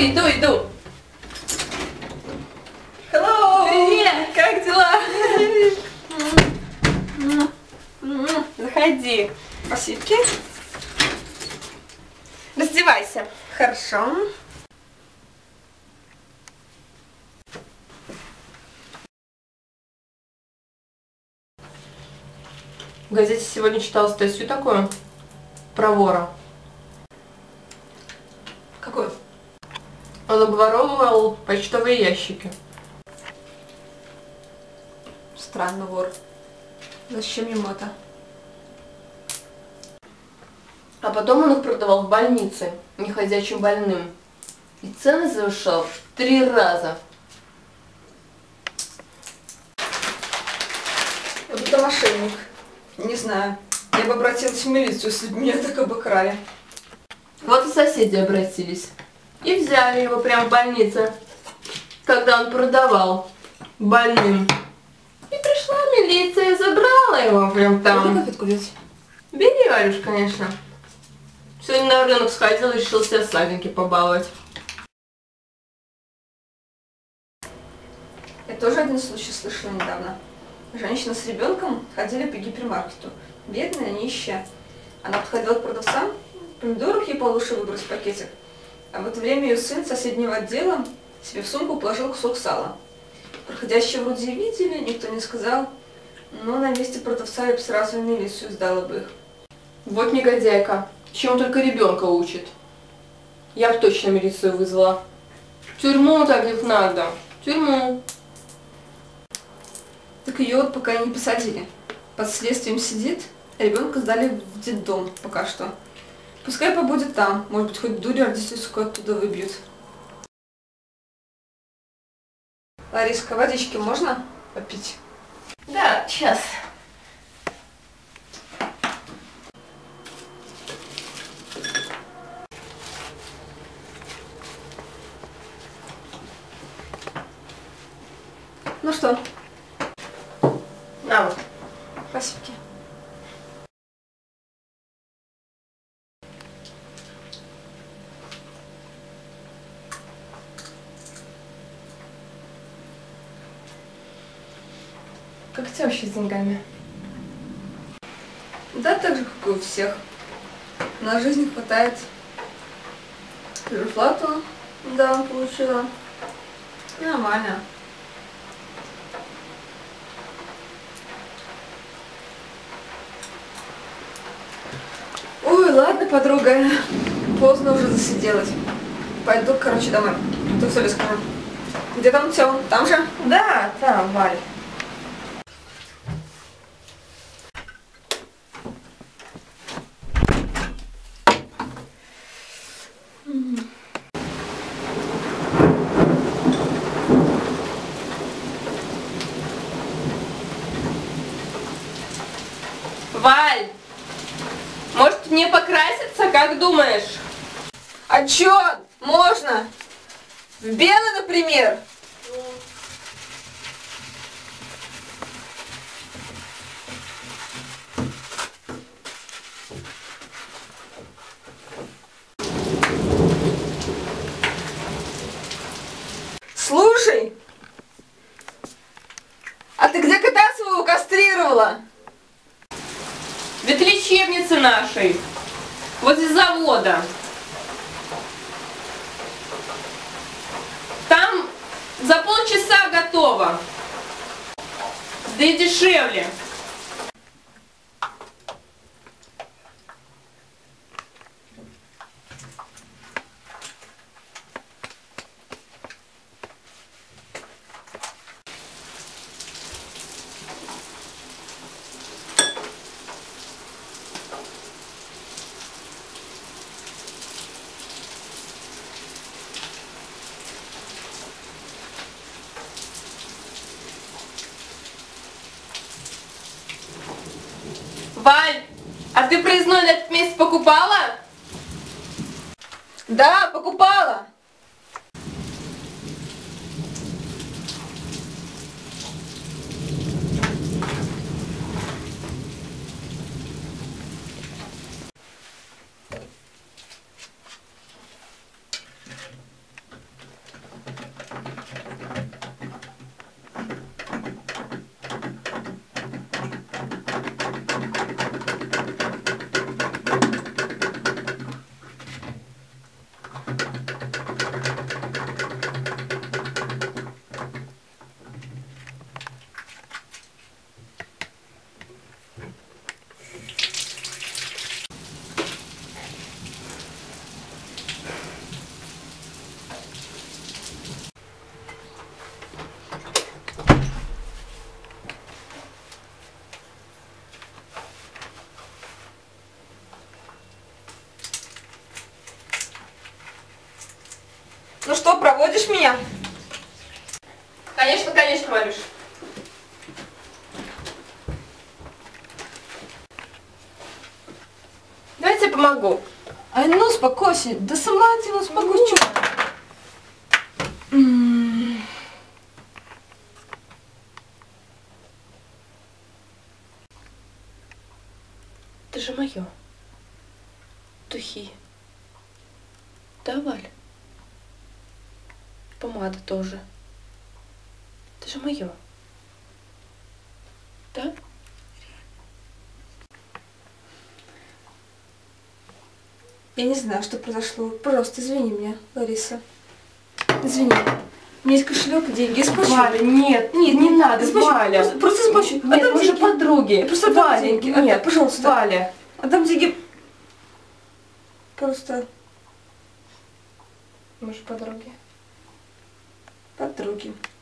иду. Hello! Привет! Как дела? Заходи. Спасибо. Раздевайся. Хорошо. В газете сегодня читала статью такую про вора. Какой? Он обворовывал почтовые ящики. Странно, вор. Зачем ему это? А потом он их продавал в больнице, неходячим больным. И цены завышал в 3 раза. Вот это мошенник. Не знаю. Я бы обратилась в милицию, если бы меня так обокрали. Вот и соседи обратились. И взяли его прямо в больнице, когда он продавал больным. И пришла милиция и забрала его прям Можно там. конфетку взять? Бери, Варюш, конечно. Сегодня на рынок сходил и решил себя сладенький побаловать. Я тоже один случай слышала недавно. Женщина с ребенком ходили по гипермаркету. Бедная, нищая. Она подходила к продавцам, помидоров ей получше выбрать в пакетик. А в это время ее сын соседнего отдела себе в сумку положил кусок сала. Проходящие вроде и видели, никто не сказал. Но на месте продавца я бы сразу в милицию сдала бы их. Вот негодяйка. Чему только ребенка учит. Я бы точно милицию вызвала. В тюрьму таких надо. В тюрьму. Так ее вот пока не посадили. Под следствием сидит, а ребенка сдали в детдом пока что. Пускай побудет там, может быть, хоть дурь родительскую оттуда выбьют. Лариска, водички можно попить? Да, сейчас. Ну что? На вот. Спасибо. Как у тебя вообще с деньгами? Да, так же, как и у всех. На жизнь хватает. Зарплату, да, получила. Нормально. Ой, ладно, подруга. Поздно уже засиделась. Пойду, короче, домой. Тут все расскажу. Где там все? Там же? Да, там, Варя. Валь, может мне покраситься, как думаешь? А чё? Можно? В белый, например? Слушай, а ты где кота своего кастрировала? В ветлечебнице нашей, возле завода. Там за полчаса готово. Да и дешевле. Валь, а ты проездной на этот месяц покупала? Да, покупала. Ну что, проводишь меня? Конечно, конечно, Валюш. Давайте я помогу. Ай, ну успокойся. Да сама ты успокойся. Это же мое. Духи. Да, Валь? Помада тоже. Это же мое. Да? Я не знаю, что произошло. Пожалуйста, извини меня, Лариса. Извини. У меня есть кошелек, деньги, я сплачу. Валя, нет, Нет, не надо, сплачу. Валя. Просто сплачу. Нет, Отдам мы же деньги. подруги. Я просто отдам Валя, деньги. нет, Пожалуйста. Валя. Отдам деньги. Просто Мы же подруги. подруги.